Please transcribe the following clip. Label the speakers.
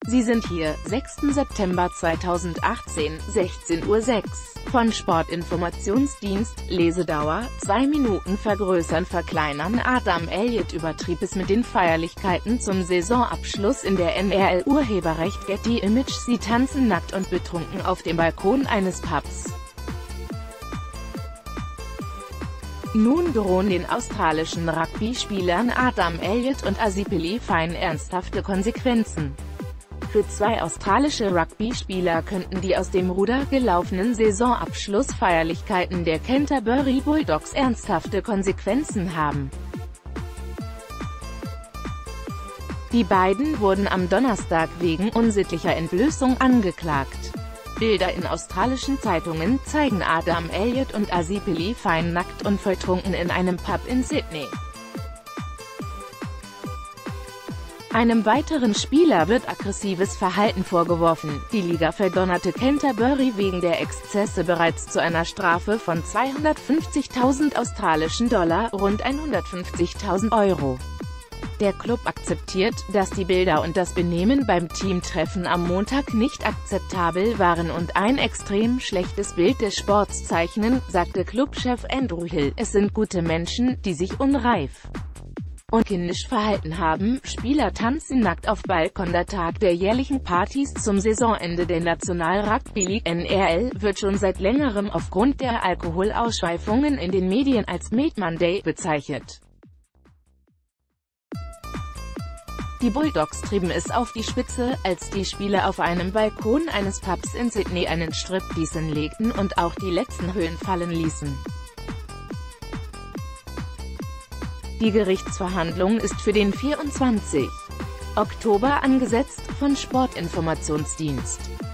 Speaker 1: Sie sind hier, 6. September 2018, 16:06 Uhr. Von Sportinformationsdienst, Lesedauer, 2 Minuten vergrößern verkleinern. Adam Elliott übertrieb es mit den Feierlichkeiten zum Saisonabschluss in der NRL. Urheberrecht Getty Image. Sie tanzen nackt und betrunken auf dem Balkon eines Pubs. Nun drohen den australischen Rugby-Spielern Adam Elliott und Asipili Fine ernsthafte Konsequenzen. Für 2 australische Rugby-Spieler könnten die aus dem Ruder gelaufenen Saisonabschlussfeierlichkeiten der Canterbury Bulldogs ernsthafte Konsequenzen haben. Die beiden wurden am Donnerstag wegen unsittlicher Entblößung angeklagt. Bilder in australischen Zeitungen zeigen Adam Elliott und Asipili Fine nackt und volltrunken in einem Pub in Sydney. Einem weiteren Spieler wird aggressives Verhalten vorgeworfen. Die Liga verdonnerte Canterbury wegen der Exzesse bereits zu einer Strafe von 250.000 australischen Dollar, rund 150.000 Euro. Der Club akzeptiert, dass die Bilder und das Benehmen beim Teamtreffen am Montag nicht akzeptabel waren und ein extrem schlechtes Bild des Sports zeichnen, sagte Clubchef Andrew Hill. Es sind gute Menschen, die sich unreif und kindisch verhalten haben. Spieler tanzen nackt auf Balkon. Der Tag der jährlichen Partys zum Saisonende der National Rugby League (NRL) wird schon seit längerem aufgrund der Alkoholausschweifungen in den Medien als Mad Monday bezeichnet. Die Bulldogs trieben es auf die Spitze, als die Spieler auf einem Balkon eines Pubs in Sydney einen Striptease hinlegten und auch die letzten Höhen fallen ließen. Die Gerichtsverhandlung ist für den 24. Oktober angesetzt, von Sportinformationsdienst.